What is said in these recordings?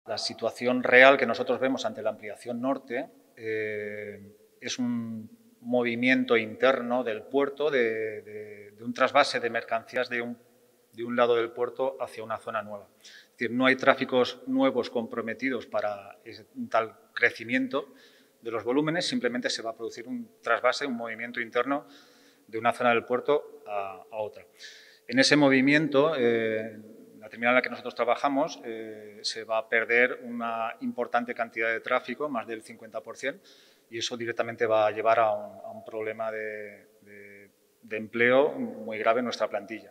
La situación real que nosotros vemos ante la ampliación norte es un movimiento interno del puerto de un trasvase de mercancías de un lado del puerto hacia una zona nueva. Es decir, no hay tráficos nuevos comprometidos para un tal crecimiento de los volúmenes, simplemente se va a producir un trasvase, un movimiento interno de una zona del puerto a otra. En ese movimiento, la terminal en la que nosotros trabajamos, se va a perder una importante cantidad de tráfico, más del 50%, y eso directamente va a llevar a un problema de empleo muy grave en nuestra plantilla.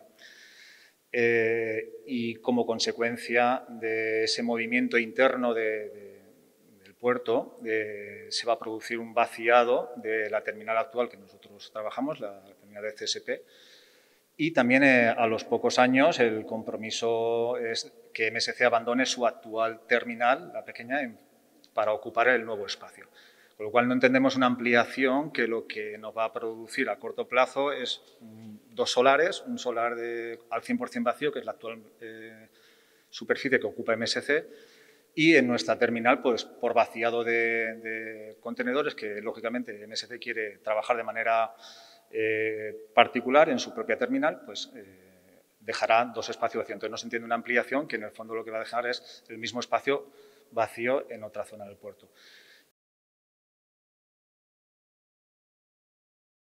Y como consecuencia de ese movimiento interno del puerto, se va a producir un vaciado de la terminal actual que nosotros trabajamos, la terminal de CSP, y también a los pocos años el compromiso es que MSC abandone su actual terminal, la pequeña, para ocupar el nuevo espacio. Con lo cual no entendemos una ampliación que lo que nos va a producir a corto plazo es dos solares, un solar al 100% vacío, que es la actual superficie que ocupa MSC, y en nuestra terminal, pues por vaciado de contenedores, que lógicamente MSC quiere trabajar de manera particular en su propia terminal, pues dejará dos espacios vacíos. Entonces no se entiende una ampliación que en el fondo lo que va a dejar es el mismo espacio vacío en otra zona del puerto.